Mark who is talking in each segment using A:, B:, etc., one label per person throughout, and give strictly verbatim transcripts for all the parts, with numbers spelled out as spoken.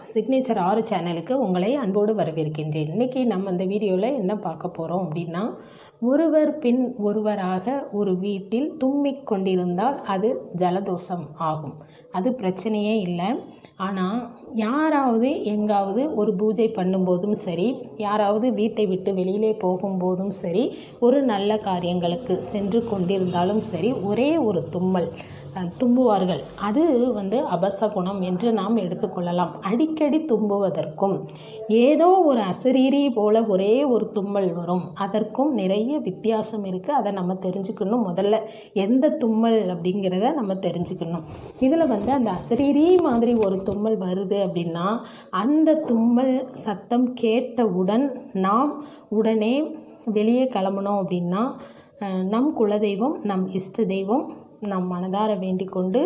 A: Signature ஆறு சேனலுக்கு உங்களை அன்போடு வரவேற்கின்றேன். இன்றைக்கி நம்ம இந்த வீடியோவில் என்ன பார்க்க போகிறோம் அப்படின்னா, ஒருவர் பின் ஒருவராக ஒரு வீட்டில் தும்மிக் கொண்டிருந்தால் அது ஜலதோஷம் ஆகும். அது பிரச்சனையே இல்லை. ஆனால் யாராவது எங்காவது ஒரு பூஜை பண்ணும்போதும் சரி, யாராவது வீட்டை விட்டு வெளியிலே போகும்போதும் சரி, ஒரு நல்ல காரியங்களுக்கு சென்று கொண்டிருந்தாலும் சரி, ஒரே ஒரு தும்மல் தும்புவார்கள். அது வந்து அபசகுணம் என்று நாம் எடுத்துக்கொள்ளலாம். அடிக்கடி தும்புவதற்கும் ஏதோ ஒரு அசரீரி போல் ஒரே ஒரு தும்மல் வரும், அதற்கும் நிறைய வித்தியாசம் இருக்குது. அதை நம்ம தெரிஞ்சுக்கணும். முதல்ல எந்த தும்மல் அப்படிங்கிறத நம்ம தெரிஞ்சுக்கணும். இதில் வந்து அந்த அசரீரி மாதிரி ஒரு தும்மல் வருது அப்படின்னா, அந்த தும்மல் சத்தம் கேட்டவுடன் நாம் உடனே வெளியே கிளம்பணும். அப்படின்னா நம் குலதெய்வம், நம் இஷ்ட தெய்வம் நாம் மனதார வேண்டிக் கொண்டு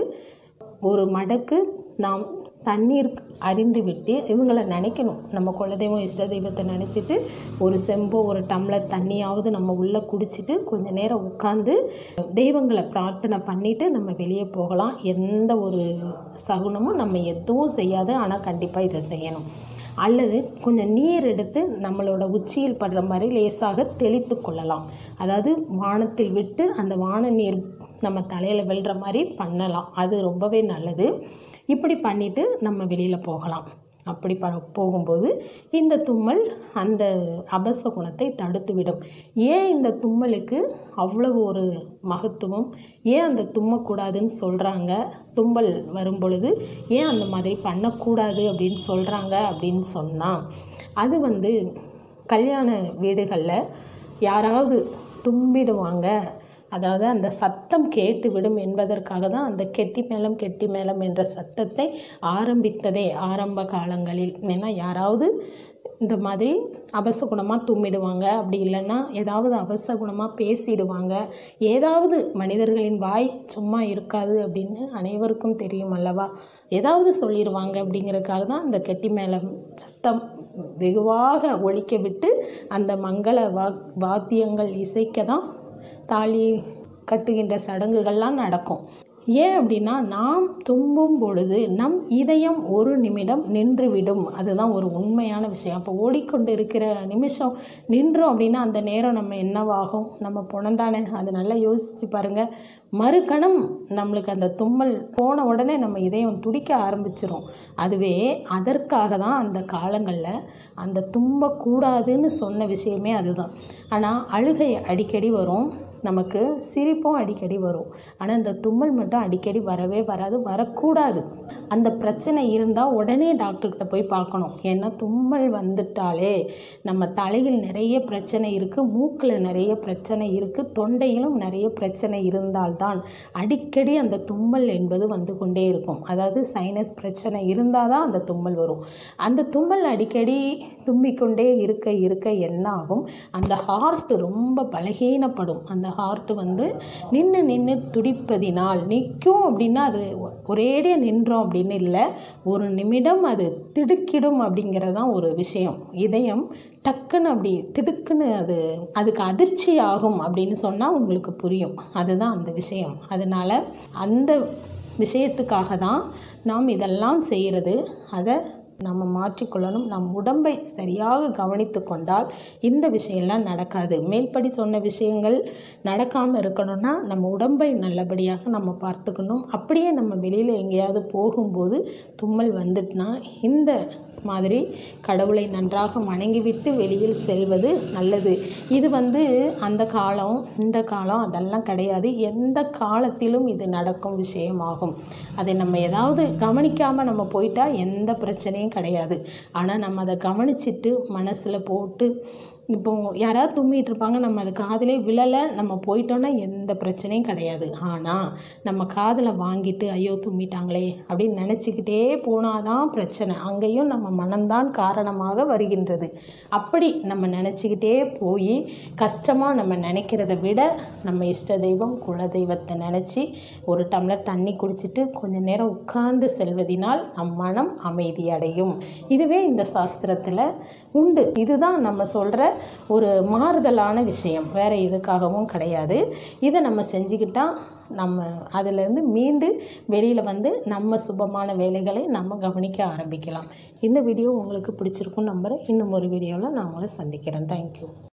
A: ஒரு மடக்கு நாம் தண்ணீர் அறிந்து விட்டு இவங்களை நினைக்கணும். நம்ம குலதெய்வம் இஷ்ட தெய்வத்தை நினச்சிட்டு ஒரு செம்போ ஒரு டம்ளர் தண்ணியாவது நம்ம உள்ளே குடிச்சிட்டு கொஞ்சம் நேரம் உட்காந்து தெய்வங்களை பிரார்த்தனை பண்ணிவிட்டு நம்ம வெளியே போகலாம். எந்த ஒரு சகுனமும் நம்ம எதுவும் செய்யாது. ஆனால் கண்டிப்பாக இதை செய்யணும். அல்லது கொஞ்சம் நீர் எடுத்து நம்மளோட உச்சியில் படுற மாதிரி லேசாக தெளித்து கொள்ளலாம். அதாவது வானத்தில் விட்டு அந்த வான நீர் நம்ம தலையில் விழுற மாதிரி பண்ணலாம். அது ரொம்பவே நல்லது. இப்படி பண்ணிவிட்டு நம்ம வெளியில் போகலாம். அப்படி ப போகும்போது இந்த தும்மல் அந்த அபசகுணத்தை தடுத்துவிடும். ஏன் இந்த தும்மலுக்கு அவ்வளவு ஒரு மகத்துவம், ஏன் அந்த தும்மக்கூடாதுன்னு சொல்கிறாங்க, தும்மல் வரும் பொழுது ஏன் அந்த மாதிரி பண்ணக்கூடாது அப்படின்னு சொல்கிறாங்க அப்படின்னு சொன்னால், அது வந்து கல்யாண வீடுகளில் யாராவது தும்பிடுவாங்க, அதாவது அந்த சத்தம் கேட்டு விடும் என்பதற்காக தான் அந்த கெட்டி மேளம் கெட்டி மேளம் என்ற சத்தத்தை ஆரம்பித்ததே ஆரம்ப காலங்களில். ஏன்னா யாராவது இந்த மாதிரி அபசகுணமாக தும்மிடுவாங்க, அப்படி இல்லைன்னா ஏதாவது அபசகுணமாக பேசிடுவாங்க. ஏதாவது மனிதர்களின் வாய் சும்மா இருக்காது அப்படின்னு அனைவருக்கும் தெரியும் அல்லவா. ஏதாவது சொல்லிடுவாங்க. அப்படிங்கிறதுக்காக தான் அந்த கெட்டி மேளம் சத்தம் வெகுவாக ஒலிக்க விட்டு அந்த மங்கள வா வாத்தியங்கள் இசைக்க தான் தாலி கட்டுகின்ற சடங்குகள்லாம் நடக்கும். ஏன் அப்படின்னா, நாம் தும்பும் பொழுது நம் இதயம் ஒரு நிமிடம் நின்றுவிடும். அதுதான் ஒரு உண்மையான விஷயம். அப்போ ஓடிக்கொண்டு இருக்கிற நிமிஷம் நின்றோம் அப்படின்னா அந்த நேரம் நம்ம என்னவாகும், நம்ம புணந்தானே. அது நல்லா யோசித்து பாருங்கள். மறுகணம் நம்மளுக்கு அந்த தும்மல் போன உடனே நம்ம இதயம் துடிக்க ஆரம்பிச்சிரும். அதுவே அதற்காக தான் அந்த காலங்களில் அந்த தும்பக்கூடாதுன்னு சொன்ன விஷயமே அதுதான். ஆனால் அழுகை அடிக்கடி வரும், நமக்கு சிரிப்பும் அடிக்கடி வரும். ஆனால் இந்த தும்மல் மட்டும் அடிக்கடி வரவே வராது, வரக்கூடாது. அந்த பிரச்சனை இருந்தால் உடனே டாக்டர்கிட்ட போய் பார்க்கணும். ஏன்னா தும்மல் வந்துட்டாலே நம்ம தலையில் நிறைய பிரச்சனை இருக்குது, மூக்கில் நிறைய பிரச்சனை இருக்குது, தொண்டையிலும் நிறைய பிரச்சனை இருந்தால்தான் அடிக்கடி அந்த தும்மல் என்பது வந்து கொண்டே இருக்கும். அதாவது சைனஸ் பிரச்சனை இருந்தால் தான் அந்த தும்மல் வரும். அந்த தும்மல் அடிக்கடி தும்பிக்கொண்டே இருக்க இருக்க என்ன ஆகும், அந்த ஹார்ட் ரொம்ப பலகீனப்படும். அந்த ஹார்ட் வந்து நின்று நின்று துடிப்பதினால் நிற்கும். அப்படின்னா அது ஒரேடியாக நின்றோம் அப்படின்னு இல்லை, ஒரு நிமிடம் அது திடுக்கிடும். அப்படிங்கிறது தான் ஒரு விஷயம். இதயம் டக்குன்னு அப்படி திடுக்குன்னு அது அதுக்கு அதிர்ச்சி ஆகும் அப்படின்னு சொன்னால் உங்களுக்கு புரியும். அதுதான் அந்த விஷயம். அதனால் அந்த விஷயத்துக்காக தான் நாம் இதெல்லாம் செய்கிறது. அதை நம்ம மாற்றிக்கொள்ளணும். நம் உடம்பை சரியாக கவனித்து கொண்டால் இந்த விஷயம்லாம் நடக்காது. மேல்படி சொன்ன விஷயங்கள் நடக்காமல் இருக்கணும்னா நம்ம உடம்பை நல்லபடியாக நம்ம பார்த்துக்கணும். அப்படியே நம்ம வெளியில் எங்கேயாவது போகும்போது தும்மல் வந்துட்டுனா இந்த மாதிரி கடவுளை நன்றாக வணங்கிவிட்டு வெளியில் செல்வது நல்லது. இது வந்து அந்த காலம் இந்த காலம் அதெல்லாம் கிடையாது. எந்த காலத்திலும் இது நடக்கும் விஷயமாகும். அதை நம்ம ஏதாவது கவனிக்காமல் நம்ம போயிட்டா எந்த பிரச்சனையும் கிடையாது. ஆனால் நம்ம அதை கவனிச்சிட்டு மனசில் போட்டு, இப்போ யாராவது தும்மிட்டு இருப்பாங்க, நம்ம அது காதிலே விழலை, நம்ம போயிட்டோன்னா எந்த பிரச்சனையும் கிடையாது. ஆனால் நம்ம காதில் வாங்கிட்டு ஐயோ தும்மிட்டாங்களே அப்படின்னு நினச்சிக்கிட்டே போனால் தான் பிரச்சனை. அங்கேயும் நம்ம மனம்தான் காரணமாக வருகின்றது. அப்படி நம்ம நினச்சிக்கிட்டே போய் கஷ்டமாக நம்ம நினைக்கிறத விட நம்ம இஷ்ட தெய்வம் குலதெய்வத்தை நினச்சி ஒரு டம்ளர் தண்ணி குடிச்சிட்டு கொஞ்சம் நேரம் உட்கார்ந்து செல்வதினால் நம் மனம் அமைதி அடையும். இதுவே இந்த சாஸ்திரத்தில் உண்டு. இதுதான் நம்ம சொல்கிற ஒரு மாறுதலான விஷயம், வேறு எதுக்காகவும் கிடையாது. இதை நம்ம செஞ்சுக்கிட்டால் நம்ம அதிலேருந்து மீண்டு வெளியில் வந்து நம்ம சுபமான வேலைகளை நம்ம கவனிக்க ஆரம்பிக்கலாம். இந்த வீடியோ உங்களுக்கு பிடிச்சிருக்குன்னு நம்புகிறேன். இன்னும் ஒரு வீடியோவில் நான் உங்களை சந்திக்கிறேன். தேங்க்யூ.